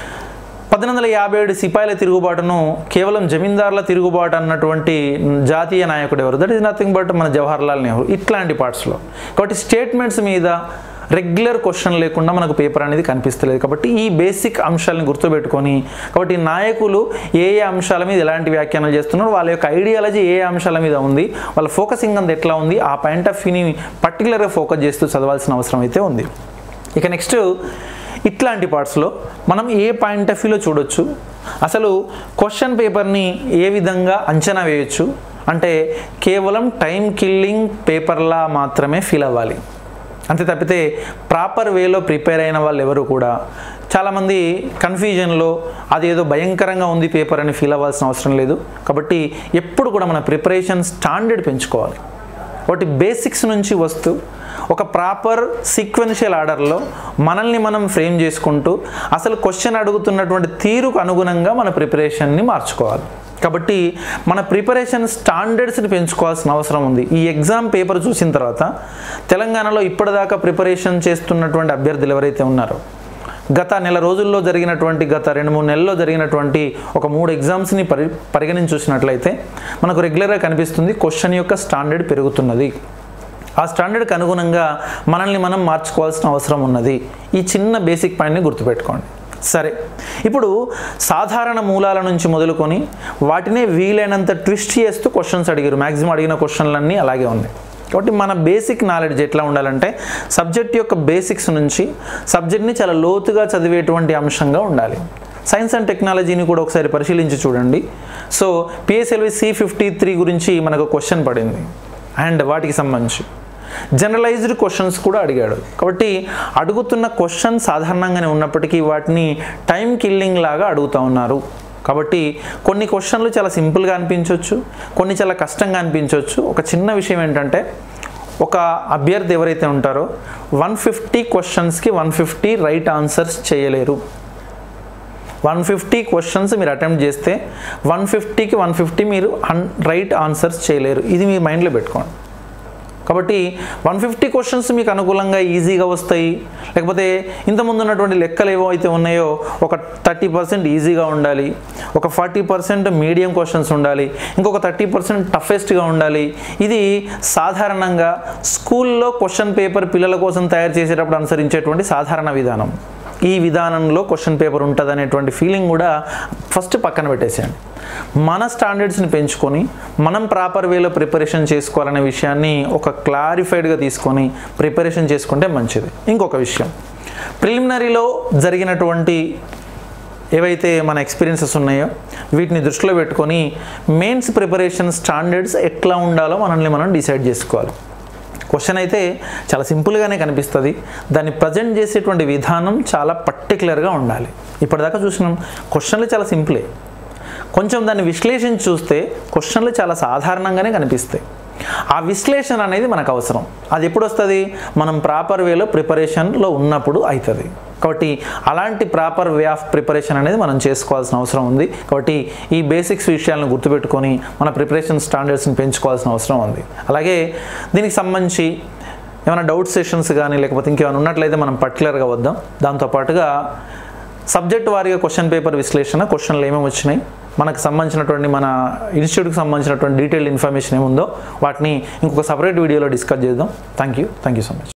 1857 సిపాయిల తిరుగుబాటును కేవలం జమీందారుల తిరుగుబాటు అన్నటువంటి జాతీయ నాయకుడు ఎవరు? దట్ ఈజ్ నథింగ్ బట్ మన జవహర్లాల్ నెహ్రూ. ఇట్లాంటి పార్ట్స్లో కాబట్టి స్టేట్మెంట్స్ మీద రెగ్యులర్ క్వశ్చన్ లేకుండా మనకు పేపర్ అనేది కనిపిస్తలేదు. కాబట్టి ఈ బేసిక్ అంశాలను గుర్తుపెట్టుకొని, కాబట్టి నాయకులు ఏ ఏ అంశాల మీద ఎలాంటి వ్యాఖ్యానాలు చేస్తున్నారు, వాళ్ళ యొక్క ఐడియాలజీ ఏ ఏ అంశాల మీద ఉంది, వాళ్ళ ఫోకసింగ్ అంత ఎట్లా ఉంది, ఆ పాయింట్ ఆఫ్ వ్యూని పర్టికులర్గా ఫోకస్ చేస్తూ చదవాల్సిన అవసరం అయితే ఉంది. ఇక నెక్స్ట్ ఇట్లాంటి పార్ట్స్లో మనం ఏ పాయింట్ ఆఫ్ వ్యూలో చూడొచ్చు, అసలు క్వశ్చన్ పేపర్ని ఏ విధంగా అంచనా వేయొచ్చు అంటే కేవలం టైం కిల్లింగ్ పేపర్లా మాత్రమే ఫీల్ అవ్వాలి. అంతే తప్పితే ప్రాపర్ వేలో ప్రిపేర్ అయిన వాళ్ళు ఎవరు కూడా చాలామంది కన్ఫ్యూజన్లో అదేదో భయంకరంగా ఉంది పేపర్ అని ఫీల్ అవ్వాల్సిన అవసరం లేదు. కాబట్టి ఎప్పుడు కూడా మన ప్రిపరేషన్ స్టాండర్డ్ పెంచుకోవాలి. ఒకటి బేసిక్స్ నుంచి వస్తూ ఒక ప్రాపర్ సీక్వెన్షియల్ ఆర్డర్లో మనల్ని మనం ఫ్రేమ్ చేసుకుంటూ అసలు క్వశ్చన్ అడుగుతున్నటువంటి తీరుకు అనుగుణంగా మన ప్రిపరేషన్ని మార్చుకోవాలి. కాబట్టి మన ప్రిపరేషన్ స్టాండర్డ్స్ని పెంచుకోవాల్సిన అవసరం ఉంది. ఈ ఎగ్జామ్ పేపర్ చూసిన తర్వాత తెలంగాణలో ఇప్పటిదాకా ప్రిపరేషన్ చేస్తున్నటువంటి అభ్యర్థులు ఎవరైతే ఉన్నారో గత నెల రోజుల్లో జరిగినటువంటి గత 2-3 నెలల్లో జరిగినటువంటి ఒక 3 ఎగ్జామ్స్ని పరిగణించి చూసినట్లయితే మనకు రెగ్యులర్గా కనిపిస్తుంది క్వశ్చన్ యొక్క స్టాండర్డ్ పెరుగుతున్నది. ఆ స్టాండర్డ్కి అనుగుణంగా మనల్ని మనం మార్చుకోవాల్సిన అవసరం ఉన్నది. ఈ చిన్న బేసిక్ పాయింట్ని గుర్తుపెట్టుకోండి. సరే, ఇప్పుడు సాధారణ మూలాల నుంచి మొదలుకొని వాటినే వీలైనంత ట్విస్ట్ చేస్తూ క్వశ్చన్స్ అడిగారు. మ్యాక్సిమం అడిగిన క్వశ్చన్లన్నీ అలాగే ఉన్నాయి. కాబట్టి మన బేసిక్ నాలెడ్జ్ ఎట్లా ఉండాలంటే సబ్జెక్ట్ యొక్క బేసిక్స్ నుంచి సబ్జెక్ట్ని చాలా లోతుగా చదివేటువంటి అంశంగా ఉండాలి. సైన్స్ అండ్ టెక్నాలజీని కూడా ఒకసారి పరిశీలించి చూడండి. సో PSLV C53 గురించి మనకు క్వశ్చన్ పడింది అండ్ వాటికి సంబంధించి జనరలైజ్డ్ క్వశ్చన్స్ కూడా అడిగాడు. కాబట్టి అడుగుతున్న క్వశ్చన్ సాధారణంగానే ఉన్నప్పటికీ వాటిని టైం కిల్లింగ్ లాగా అడుగుతూ ఉన్నారు. కాబట్టి కొన్ని క్వశ్చన్లు చాలా సింపుల్గా అనిపించవచ్చు, కొన్ని చాలా కష్టంగా అనిపించవచ్చు. ఒక చిన్న విషయం ఏంటంటే ఒక అభ్యర్థి ఎవరైతే ఉంటారో 150 క్వశ్చన్స్కి 150 రైట్ ఆన్సర్స్ చేయలేరు. 150 క్వశ్చన్స్ మీరు అటెంప్ట్ చేస్తే 150కి 150 మీరు రైట్ ఆన్సర్స్ చేయలేరు. ఇది మీ మైండ్లో పెట్టుకోండి. కాబట్టి 150 క్వశ్చన్స్ మీకు అనుకూలంగా ఈజీగా వస్తాయి, లేకపోతే ఇంతకుముందు ఉన్నటువంటి లెక్కలు ఏవో అయితే ఉన్నాయో ఒక 30% ఈజీగా ఉండాలి, ఒక 40% మీడియం క్వశ్చన్స్ ఉండాలి, ఇంకొక 30% టఫెస్ట్గా ఉండాలి. ఇది సాధారణంగా స్కూల్లో క్వశ్చన్ పేపర్ పిల్లల కోసం తయారు చేసేటప్పుడు అనుసరించేటువంటి సాధారణ విధానం. ఈ విధానంలో క్వశ్చన్ పేపర్ ఉంటుంది అనేటువంటి ఫీలింగ్ కూడా ఫస్ట్ పక్కన పెట్టేసేయండి. మన స్టాండర్డ్స్ని పెంచుకొని మనం ప్రాపర్ వేలో ప్రిపరేషన్ చేసుకోవాలనే విషయాన్ని ఒక క్లారిఫైడ్గా తీసుకొని ప్రిపరేషన్ చేసుకుంటే మంచిది. ఇంకొక విషయం, ప్రిలిమినరీలో జరిగినటువంటి ఏవైతే మన ఎక్స్పీరియన్సెస్ ఉన్నాయో వీటిని దృష్టిలో పెట్టుకొని మెయిన్స్ ప్రిపరేషన్ స్టాండర్డ్స్ ఎట్లా ఉండాలో మనల్ని మనం డిసైడ్ చేసుకోవాలి. క్వశ్చన్ అయితే చాలా సింపుల్గానే కనిపిస్తుంది, దాన్ని ప్రజెంట్ చేసేటువంటి విధానం చాలా పర్టికులర్గా ఉండాలి. ఇప్పటిదాకా చూసినాం క్వశ్చన్లు చాలా సింపులే, కొంచెం దాన్ని విశ్లేషించి చూస్తే క్వశ్చన్లు చాలా సాధారణంగానే కనిపిస్తాయి. ఆ విశ్లేషణ అనేది మనకు అవసరం. అది ఎప్పుడు వస్తుంది? మనం ప్రాపర్ వేలో ప్రిపరేషన్లో ఉన్నప్పుడు అవుతుంది. కాబట్టి అలాంటి ప్రాపర్ వే ఆఫ్ ప్రిపరేషన్ అనేది మనం చేసుకోవాల్సిన అవసరం ఉంది. కాబట్టి ఈ బేసిక్స్ విషయాలను గుర్తుపెట్టుకొని మన ప్రిపరేషన్ స్టాండర్డ్స్ని పెంచుకోవాల్సిన అవసరం ఉంది. అలాగే దీనికి సంబంధించి ఏమైనా డౌట్ సెషన్స్ కానీ లేకపోతే ఇంకేమైనా ఉన్నట్లయితే మనం పర్టికులర్గా వద్దాం. దాంతోపాటుగా సబ్జెక్ట్ వారీగా క్వశ్చన్ పేపర్ విశ్లేషణ, క్వశ్చన్లు ఏమేమి వచ్చినాయి, మనకు సంబంధించినటువంటి మన ఇన్స్టిట్యూట్కి సంబంధించినటువంటి డీటెయిల్డ్ ఇన్ఫర్మేషన్ ఏముందో వాటిని ఇంకొక సపరేట్ వీడియోలో డిస్కస్ చేద్దాం. Thank you so much.